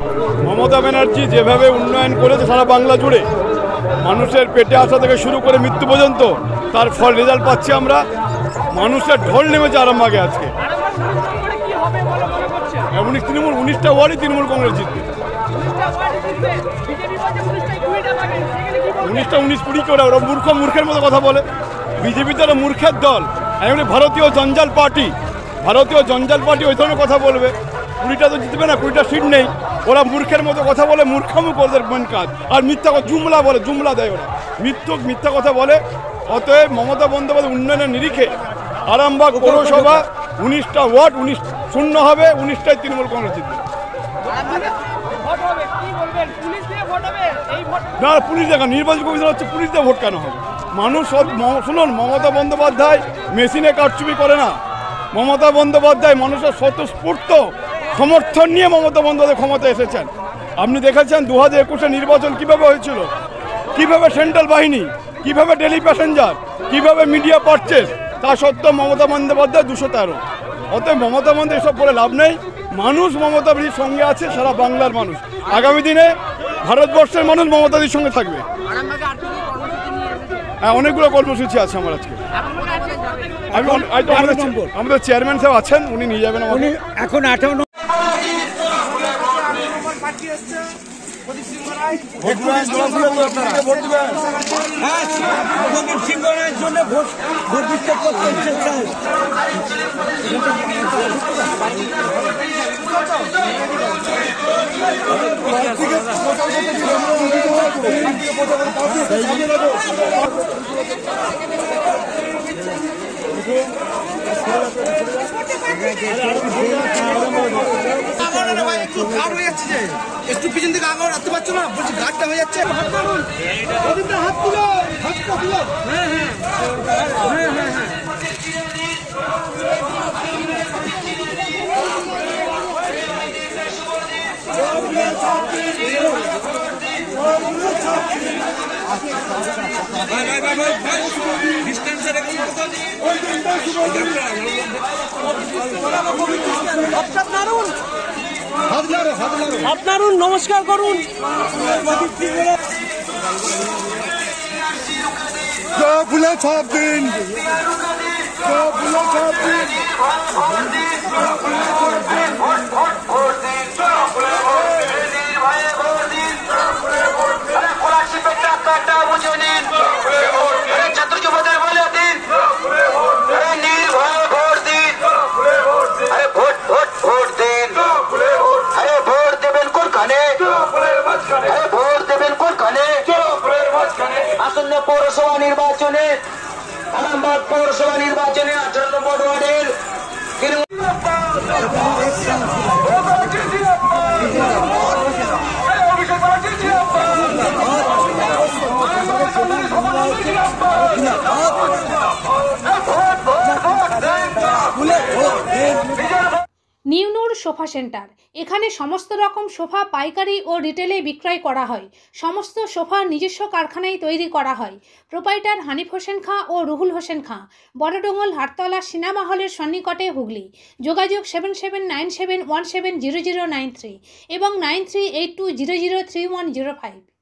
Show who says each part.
Speaker 1: মমতা ব্যানার্জি যেভাবে উন্নয়ন করেছে সারা বাংলা জুড়ে, মানুষের পেটে আসা থেকে শুরু করে মৃত্যু পর্যন্ত তার ফল রেজাল্ট পাচ্ছি আমরা। মানুষের ঢল নেমেছে আরামবাগে আজকে। 19টা ওয়ার্ডই তৃণমূল কংগ্রেস জিতবে। 19 করে ওরা মূর্খের মতো কথা বলে। বিজেপি তো মূর্খের দল। এমনি ভারতীয় জঞ্জাল পার্টি ওই ধরনের কথা বলবে। 20টা তো জিতবে না, 20টা সিট নেই। ওরা মূর্খের মতো কথা বলে, মূর্খামু ওদের মেন কাজ। আর মিথ্যা কথা জুমলা দেয় ওরা, মিথ্যা কথা বলে। অতএব মমতা বন্দ্যোপাধ্যায় উন্নয়নের নিরিখে আরামবাগ পৌরসভা 19টা ওয়ার্ড 19-0 হবে, 19টাই তৃণমূল কংগ্রেস জিতবে। না, পুলিশ দেখা নির্বাচন কমিশন হচ্ছে, পুলিশ দিয়ে ভোট কেন হবে? মানুষ শুনুন, মমতা বন্দ্যোপাধ্যায় মেশিনে কারচুপি করে না। মমতা বন্দ্যোপাধ্যায় মানুষের স্বতঃস্ফূর্ত সমর্থন নিয়ে মমতা বন্দ্যোপাধ্যায় ক্ষমতা এসেছেন। আপনি দেখেছেন 2021 নির্বাচন কিভাবে হয়েছিল, কিভাবে সেন্ট্রাল বাহিনী, কিভাবে ডেলি প্যাসেঞ্জার, কিভাবে মিডিয়া পারচেস, তা সত্ত্বেও মমতা বন্দ্যোপাধ্যায় 213। অতএব মমতা বন্দ্যোপাধ্যায় এসব বলে লাভ নেই। মানুষ মমতাদির সঙ্গে আছে, সারা বাংলার মানুষ। আগামী দিনে ভারতবর্ষের মানুষ মমতাদির সঙ্গে থাকবে। হ্যাঁ, অনেকগুলো কর্মসূচি আছে আমার আজকে। আমাদের চেয়ারম্যান সাহেব আছেন, উনি নিয়ে যাবেন। উনি এখন 58
Speaker 2: একটু পিছন থেকে আগে রাখতে পারছো না, বলছি গাড়টা হয়ে যাচ্ছে।
Speaker 3: আপনার নমস্কার করুন।
Speaker 1: ফুলে 6 দিন
Speaker 2: ছাত্র যুবদের বলে দিন, নির্ভয় ভোট দিন, ভোট দিন। আরে ভোট দেবেন কোনখানে, ভোট দেবেন কোনখানে? আসন্ন পৌরসভা নির্বাচনে, আরামবাগ পৌরসভা নির্বাচনে 18 নম্বর ওয়ার্ডের
Speaker 4: নিউনুর সোফা সেন্টার। এখানে সমস্ত রকম সোফা পাইকারি ও রিটেলে বিক্রয় করা হয়। সমস্ত সোফা নিজস্ব কারখানায় তৈরি করা হয়। প্রোপাইটার হানিফ হোসেন খাঁ ও রুহুল হোসেন খাঁ, বড়ডোঙ্গল হাটতলা সিনেমা হলের সন্নিকটে, হুগলি। যোগাযোগ 7797170093 এবং 9382003105।